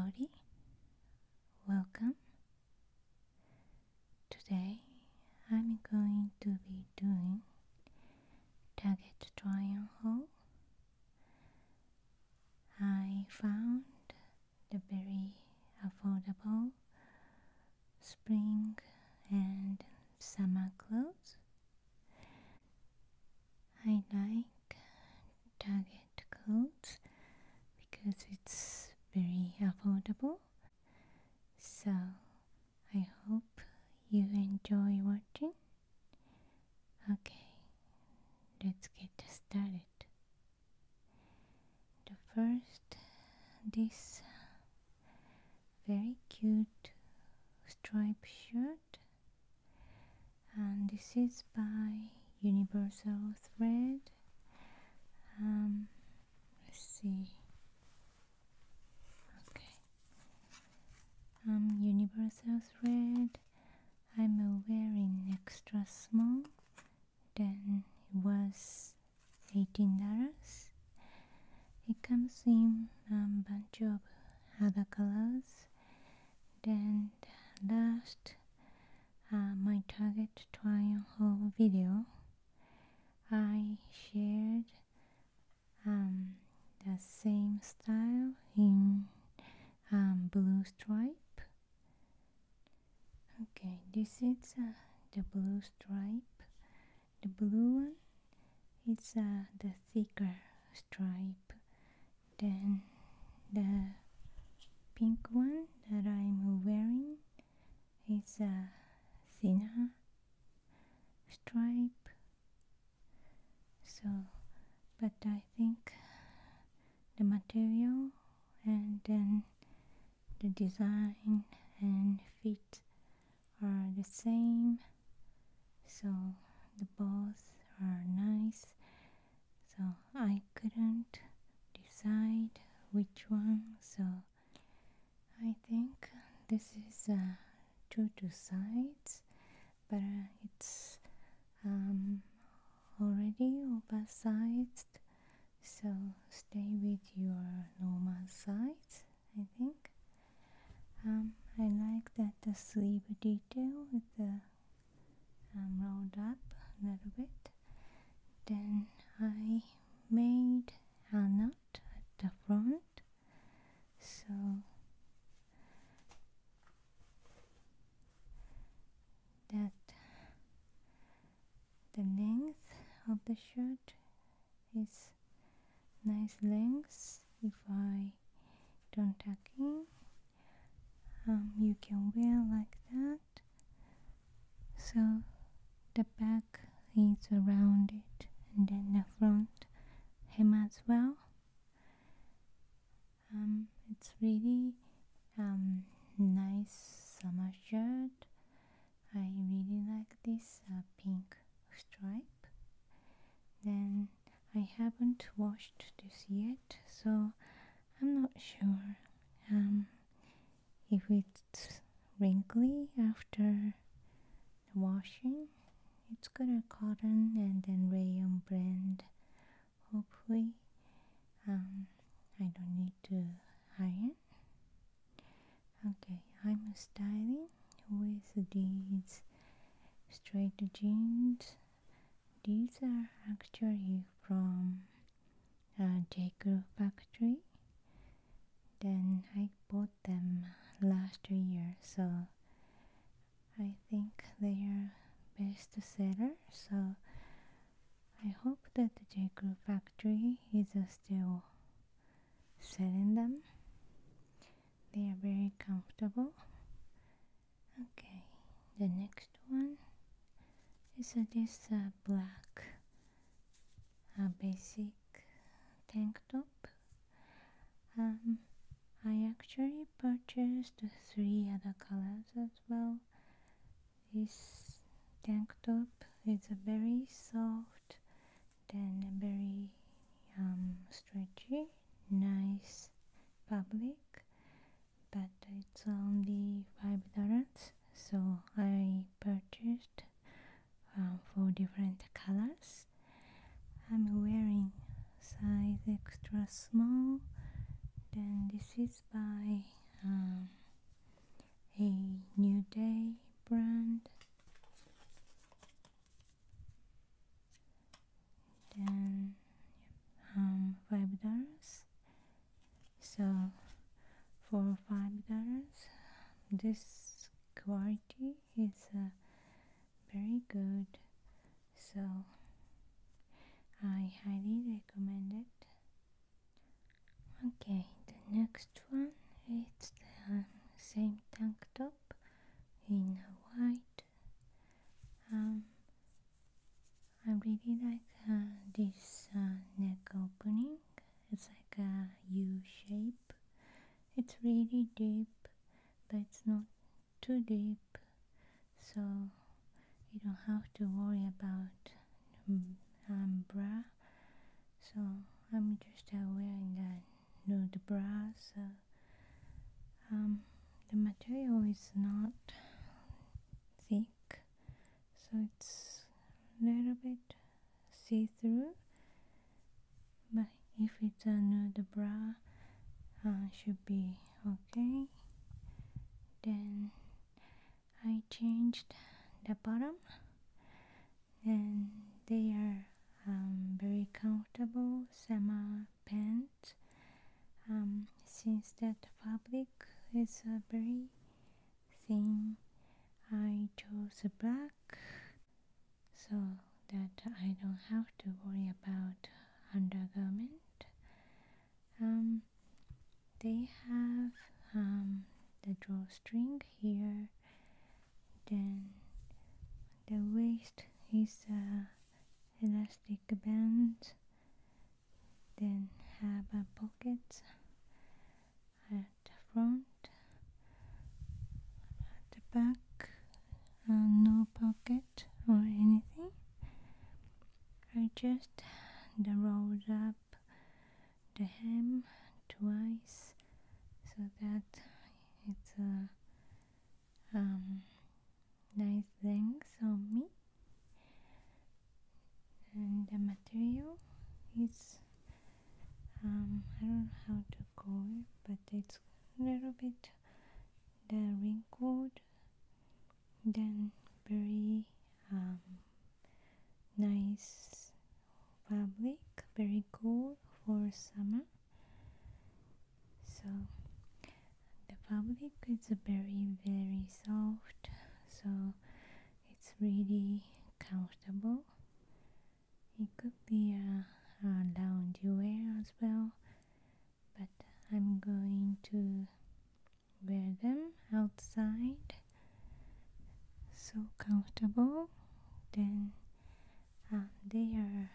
Howdy, welcome. Today I'm going to be doing target try-on haul. I found the very affordable spring and summer clothes. I like Target clothes because it's very affordable, so I hope you enjoy watching. Okay, let's get started. The first, this very cute striped shirt, and this is by Universal Thread. Let's see. Okay. Universal Thread. I'm wearing extra small. Then it was $18. It comes in a bunch of other colors. Then the last my Target try-on haul video, I shared the same style in blue stripe. Okay, this is the blue stripe. The blue one is the thicker stripe. Then the pink one that I'm wearing is a thinner stripe. So, but I think the material and then the design and fit are the same, so the both are nice, so I couldn't decide which one. So I think this is true to size, but it's already oversized, so stay with your normal size, I think. I like that the sleeve detail with the rolled up a little bit. Then I made a knot at the front, so that the length of the shirt is nice length. If I don't tuck in, you can wear like that. So the back is around it, and then the front hem as well. It's really nice summer shirt. I really like this pink stripe. Then I haven't washed this yet, so I'm not sure if it's wrinkly after washing. It's got a cotton and then rayon blend. Hopefully I don't need to iron. Okay, I'm styling with these straight jeans. These are actually from Jcrew factory. Then I bought them last year, so I think they are best seller. So I hope that the Jcrew factory is still selling them. They are very comfortable. Okay, the next one is this black basic tank top. I actually purchased 3 other colors as well. This tank top is a very soft, then very stretchy, nice fabric, but it's only $5, so I purchased 4 different colors. I'm wearing size extra small. Then this is by um, a New Day brand. Then $5. So for $5, this quality is very good. So I highly recommend it. Okay, the next one, it's the same tank top in white. I really like this neck opening. It's like a U shape. It's really deep, but it's not too deep, so you don't have to worry about bra. So I'm just wearing the nude bra. So the material is not thick, so it's a little bit see-through, but if it's a nude bra, should be okay. Then I changed the bottom, and they are very comfortable summer pants. Since that fabric is very thin, I chose black so that I don't have to worry about undergarment. They have the drawstring here. Then the waist is elastic band. Then have a pocket at the front. At the back, no pocket or anything. I just rolled up the hem twice so that it's a nice length on me. And the material is I don't know how to call it, but it's a little bit wrinkled, then very nice fabric, very cool for summer. So the fabric is very soft, so it's really comfortable. It could be a lounge wear as well, but I'm going to wear them outside. So comfortable. Then they are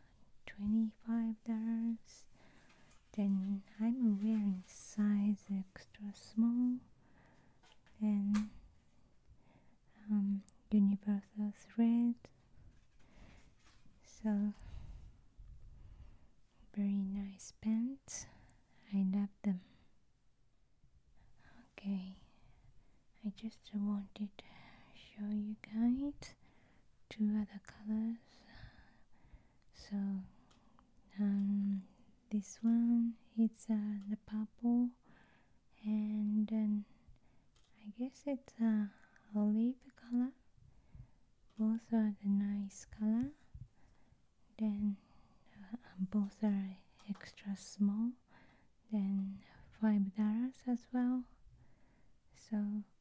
$25. Then I'm wearing size extra small and universal thread. So very nice pants. I love them. Okay, I just wanted to show you guys two other colors. So this one it's the purple, and then I guess it's olive color. Both are the nice color. Then both are extra small. Then $5 as well. So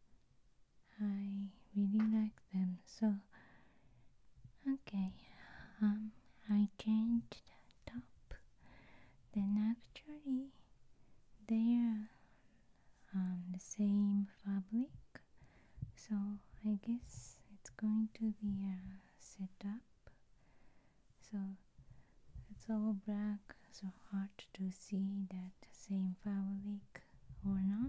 I really like them. So okay, I changed the top. Then actually they are the same fabric, so I guess it's going to be set up. So it's all black, so hard to see that same fabric or not,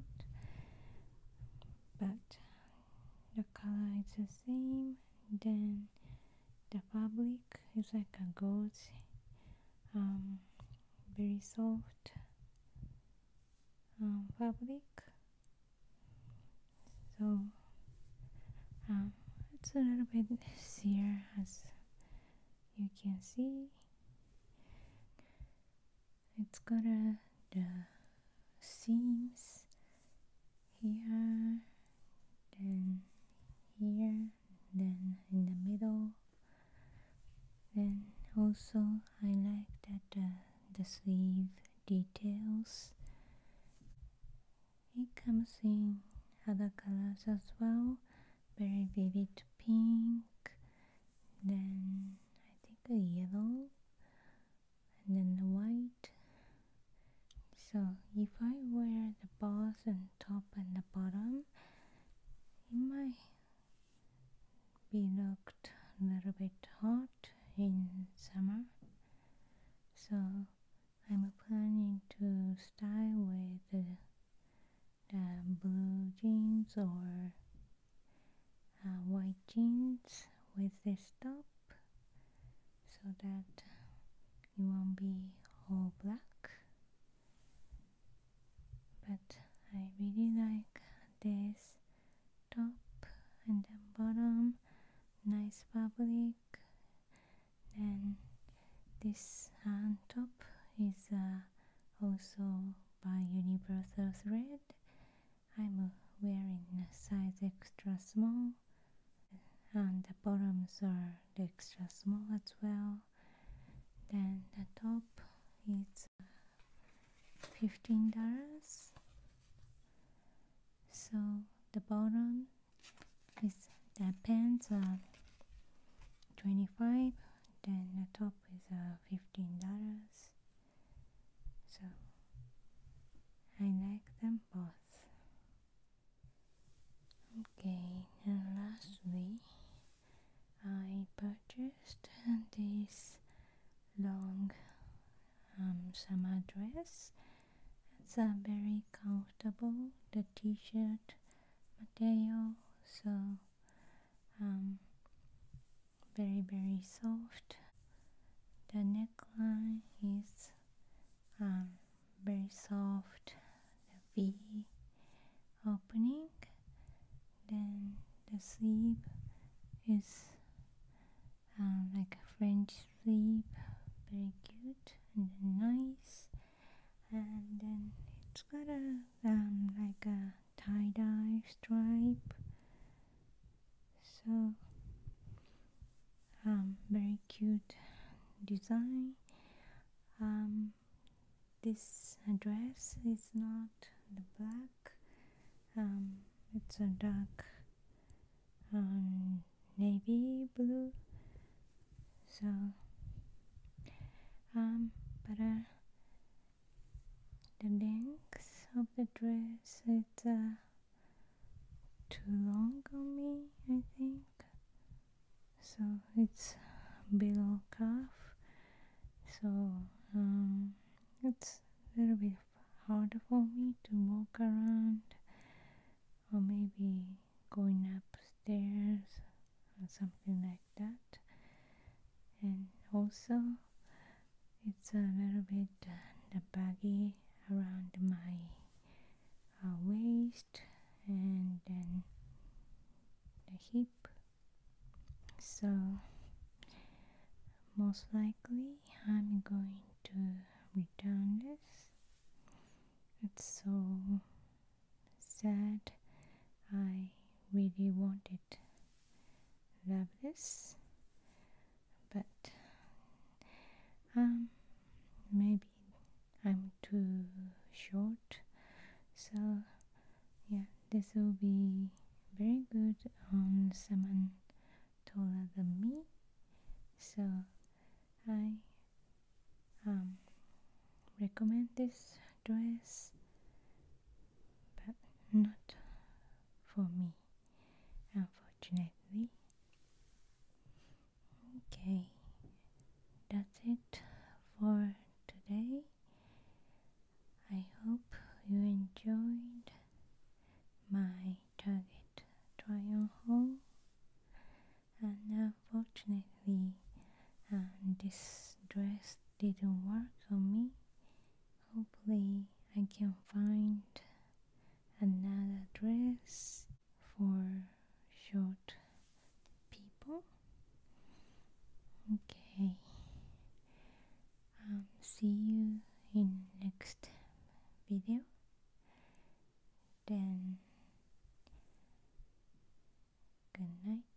but the color is the same. Then the fabric is like a gauze, very soft fabric. So it's a little bit sheer, as you can see. It's got the seams here, then here, then in the middle. Then also I like that the sleeve details, it comes in other colors as well, very vivid pink, then I think a yellow, and then the white. So if I wear the both and top and the bottom, it might be looked a little bit hot in summer. So I'm planning to style with the blue jeans or white jeans with this top, so that it won't be all black. But I really like this top and then bottom, nice fabric. And this top is also by Universal Thread. I'm wearing a size extra small, and the bottoms are the extra small as well. Then the top is $15. So the bottom is, the pants are $25, then the top is $15. So I like them both. Okay, and lastly I purchased this long summer dress. It's very comfortable, the t-shirt material, so very soft. The neckline is very soft, the V opening. Then the sleeve is like a French sleeve, very cute and nice. And then it's got a like a tie-dye stripe, so very cute design. This dress is not the black, it's a dark navy blue. So but the length of the dress is too long on me, I think. So it's below calf. So it's a little bit hard for me to walk around, or maybe going upstairs or something like that. And also it's a little bit baggy around my waist and then the hip. So most likely I'm going to return this. It's so sad. I really love this, but maybe I'm too short. So yeah, this will be very good on someone taller than me. So I recommend this dress, but not for me, unfortunately. Okay, that's it for today. I hope you enjoyed my Target try-on haul, and unfortunately this dress didn't work on me. Hopefully I can find another dress for short people. Okay, see you in next video. Then night.